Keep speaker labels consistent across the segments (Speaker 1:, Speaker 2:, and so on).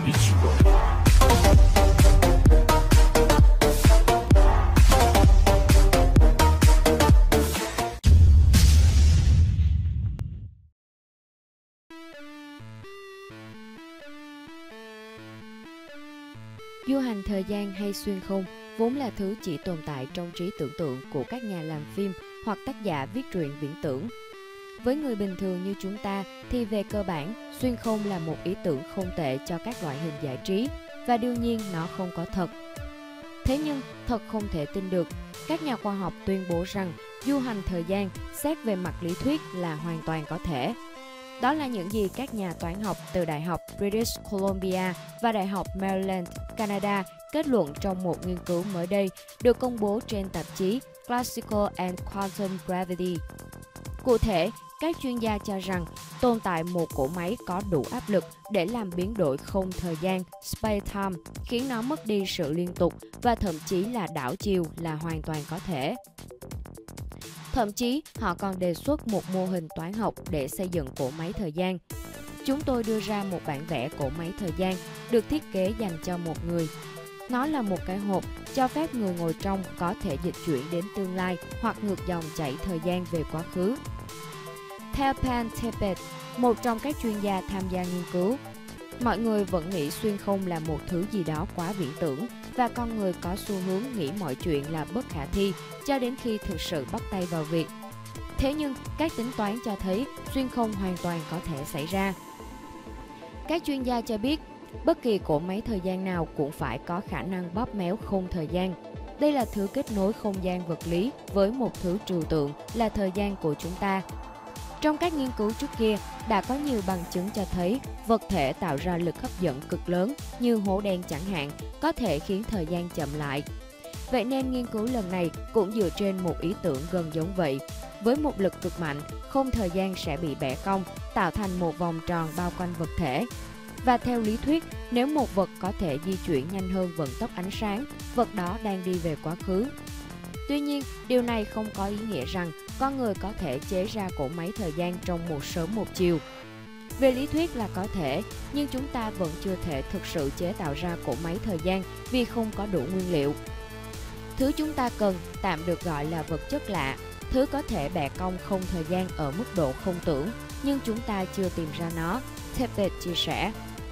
Speaker 1: 一起动。
Speaker 2: Du hành thời gian hay xuyên không vốn là thứ chỉ tồn tại trong trí tưởng tượng của các nhà làm phim hoặc tác giả viết truyện viễn tưởng. Với người bình thường như chúng ta thì về cơ bản, xuyên không là một ý tưởng không tệ cho các loại hình giải trí và đương nhiên nó không có thật. Thế nhưng, thật không thể tin được, các nhà khoa học tuyên bố rằng du hành thời gian xét về mặt lý thuyết là hoàn toàn có thể. Đó là những gì các nhà toán học từ Đại học British Columbia và Đại học Maryland, Canada kết luận trong một nghiên cứu mới đây được công bố trên tạp chí Classical and Quantum Gravity. Cụ thể, các chuyên gia cho rằng tồn tại một cỗ máy có đủ áp lực để làm biến đổi không thời gian space-time, khiến nó mất đi sự liên tục và thậm chí là đảo chiều là hoàn toàn có thể. Thậm chí, họ còn đề xuất một mô hình toán học để xây dựng cỗ máy thời gian. Chúng tôi đưa ra một bản vẽ cỗ máy thời gian được thiết kế dành cho một người. Nó là một cái hộp cho phép người ngồi trong có thể dịch chuyển đến tương lai hoặc ngược dòng chảy thời gian về quá khứ. Theo Pan Tepet, một trong các chuyên gia tham gia nghiên cứu, mọi người vẫn nghĩ xuyên không là một thứ gì đó quá viễn tưởng và con người có xu hướng nghĩ mọi chuyện là bất khả thi cho đến khi thực sự bắt tay vào việc. Thế nhưng, các tính toán cho thấy xuyên không hoàn toàn có thể xảy ra. Các chuyên gia cho biết, bất kỳ cỗ máy thời gian nào cũng phải có khả năng bóp méo không thời gian. Đây là thứ kết nối không gian vật lý với một thứ trừu tượng là thời gian của chúng ta. Trong các nghiên cứu trước kia, đã có nhiều bằng chứng cho thấy vật thể tạo ra lực hấp dẫn cực lớn như hố đen chẳng hạn có thể khiến thời gian chậm lại. Vậy nên nghiên cứu lần này cũng dựa trên một ý tưởng gần giống vậy. Với một lực cực mạnh, không thời gian sẽ bị bẻ cong, tạo thành một vòng tròn bao quanh vật thể. Và theo lý thuyết, nếu một vật có thể di chuyển nhanh hơn vận tốc ánh sáng, vật đó đang đi về quá khứ. Tuy nhiên, điều này không có ý nghĩa rằng con người có thể chế ra cỗ máy thời gian trong một sớm một chiều. Về lý thuyết là có thể, nhưng chúng ta vẫn chưa thể thực sự chế tạo ra cỗ máy thời gian vì không có đủ nguyên liệu. Thứ chúng ta cần tạm được gọi là vật chất lạ, thứ có thể bẻ cong không thời gian ở mức độ không tưởng, nhưng chúng ta chưa tìm ra nó, Tepet chia sẻ.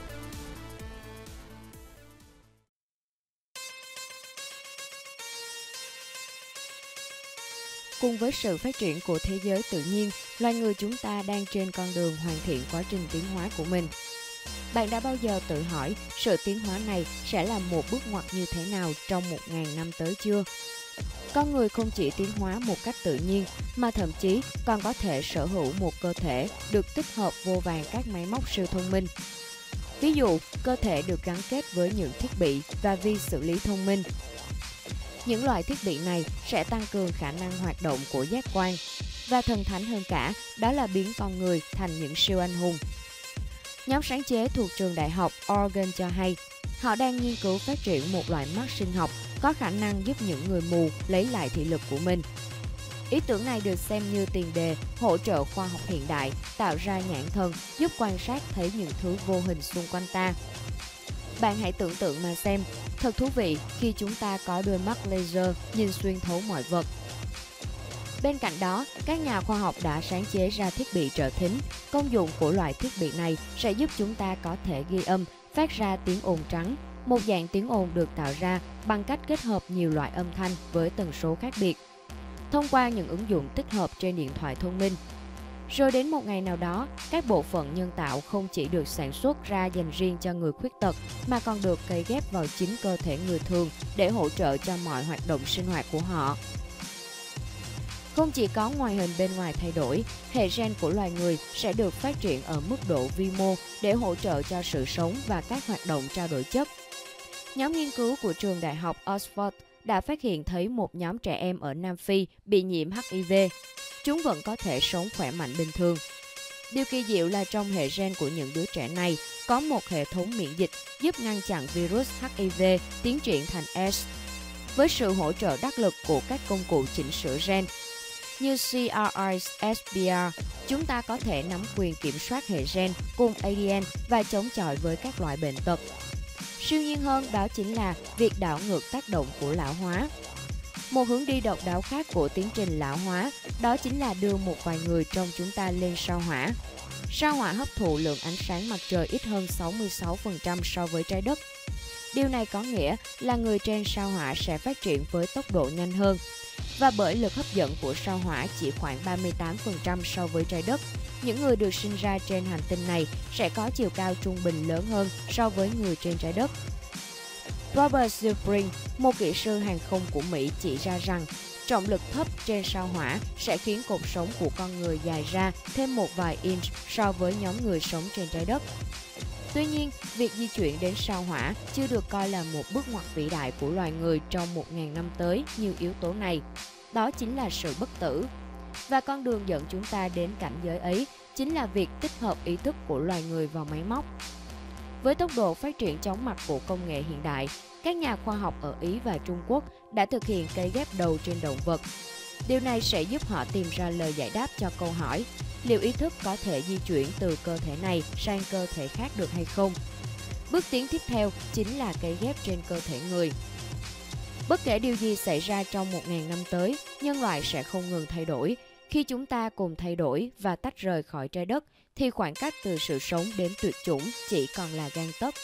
Speaker 2: Cùng với sự phát triển của thế giới tự nhiên, loài người chúng ta đang trên con đường hoàn thiện quá trình tiến hóa của mình. Bạn đã bao giờ tự hỏi sự tiến hóa này sẽ là một bước ngoặt như thế nào trong 1.000 năm tới chưa? Con người không chỉ tiến hóa một cách tự nhiên, mà thậm chí còn có thể sở hữu một cơ thể được tích hợp vô vàn các máy móc siêu thông minh. Ví dụ, cơ thể được gắn kết với những thiết bị và vi xử lý thông minh. Những loại thiết bị này sẽ tăng cường khả năng hoạt động của giác quan. Và thần thánh hơn cả, đó là biến con người thành những siêu anh hùng. Nhóm sáng chế thuộc trường đại học Oregon cho hay, họ đang nghiên cứu phát triển một loại mắt sinh học có khả năng giúp những người mù lấy lại thị lực của mình. Ý tưởng này được xem như tiền đề hỗ trợ khoa học hiện đại, tạo ra nhãn thần giúp quan sát thấy những thứ vô hình xung quanh ta. Bạn hãy tưởng tượng mà xem, thật thú vị khi chúng ta có đôi mắt laser nhìn xuyên thấu mọi vật. Bên cạnh đó, các nhà khoa học đã sáng chế ra thiết bị trợ thính. Công dụng của loại thiết bị này sẽ giúp chúng ta có thể ghi âm, phát ra tiếng ồn trắng, một dạng tiếng ồn được tạo ra bằng cách kết hợp nhiều loại âm thanh với tần số khác biệt, thông qua những ứng dụng tích hợp trên điện thoại thông minh. Rồi đến một ngày nào đó, các bộ phận nhân tạo không chỉ được sản xuất ra dành riêng cho người khuyết tật, mà còn được cấy ghép vào chính cơ thể người thường để hỗ trợ cho mọi hoạt động sinh hoạt của họ. Không chỉ có ngoại hình bên ngoài thay đổi, hệ gen của loài người sẽ được phát triển ở mức độ vi mô để hỗ trợ cho sự sống và các hoạt động trao đổi chất. Nhóm nghiên cứu của trường đại học Oxford đã phát hiện thấy một nhóm trẻ em ở Nam Phi bị nhiễm HIV. Chúng vẫn có thể sống khỏe mạnh bình thường. Điều kỳ diệu là trong hệ gen của những đứa trẻ này có một hệ thống miễn dịch giúp ngăn chặn virus HIV tiến triển thành AIDS. Với sự hỗ trợ đắc lực của các công cụ chỉnh sửa gen như CRISPR, Chúng ta có thể nắm quyền kiểm soát hệ gen cùng ADN và chống chọi với các loại bệnh tật. Siêu nhiên hơn đó chính là việc đảo ngược tác động của lão hóa. Một hướng đi độc đáo khác của tiến trình lão hóa đó chính là đưa một vài người trong chúng ta lên sao hỏa. Sao hỏa hấp thụ lượng ánh sáng mặt trời ít hơn 66% so với trái đất. Điều này có nghĩa là người trên sao hỏa sẽ phát triển với tốc độ nhanh hơn. Và bởi lực hấp dẫn của sao hỏa chỉ khoảng 38% so với trái đất, những người được sinh ra trên hành tinh này sẽ có chiều cao trung bình lớn hơn so với người trên trái đất. Robert Zubrin, một kỹ sư hàng không của Mỹ chỉ ra rằng trọng lực thấp trên sao hỏa sẽ khiến cột sống của con người dài ra thêm một vài inch so với nhóm người sống trên trái đất. Tuy nhiên, việc di chuyển đến sao hỏa chưa được coi là một bước ngoặt vĩ đại của loài người trong 1.000 năm tới như yếu tố này. Đó chính là sự bất tử. Và con đường dẫn chúng ta đến cảnh giới ấy chính là việc tích hợp ý thức của loài người vào máy móc. Với tốc độ phát triển chóng mặt của công nghệ hiện đại, các nhà khoa học ở Ý và Trung Quốc đã thực hiện cấy ghép đầu trên động vật. Điều này sẽ giúp họ tìm ra lời giải đáp cho câu hỏi liệu ý thức có thể di chuyển từ cơ thể này sang cơ thể khác được hay không. Bước tiến tiếp theo chính là cấy ghép trên cơ thể người. Bất kể điều gì xảy ra trong 1.000 năm tới, nhân loại sẽ không ngừng thay đổi. Khi chúng ta cùng thay đổi và tách rời khỏi trái đất, thì khoảng cách từ sự sống đến tuyệt chủng chỉ còn là gang tấc.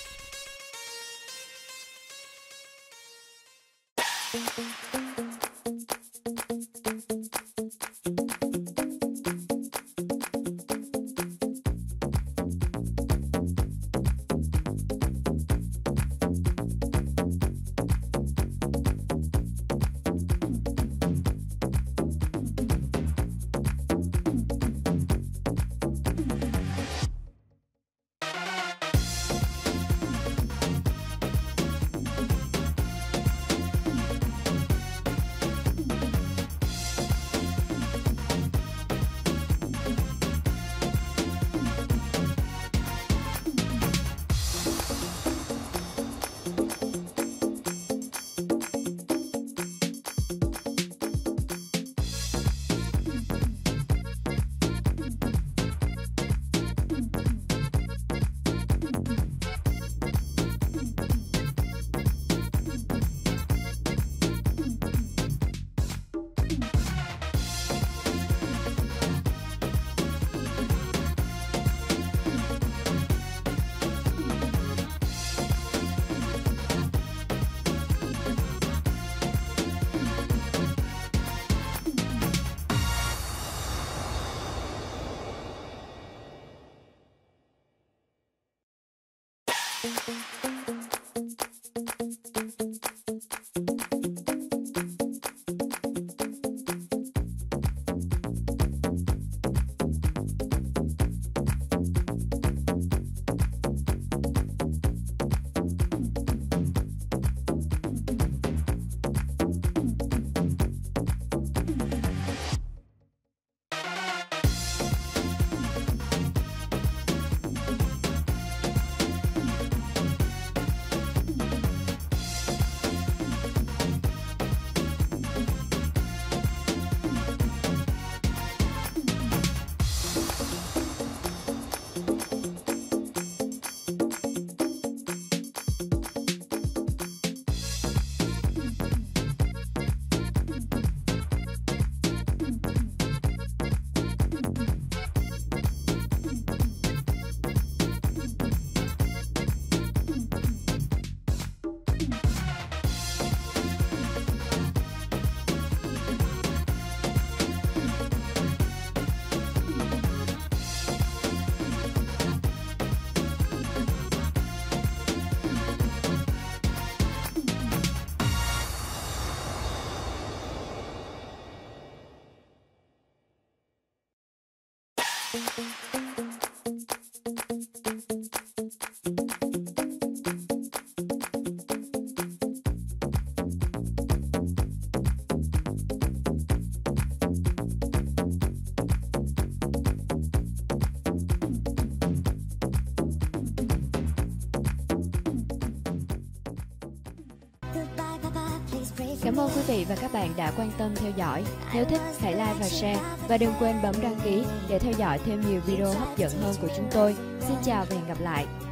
Speaker 2: Cảm ơn quý vị và các bạn đã quan tâm theo dõi. Nếu thích, hãy like và share. Và đừng quên bấm đăng ký để theo dõi thêm nhiều video hấp dẫn hơn của chúng tôi. Xin chào và hẹn gặp lại.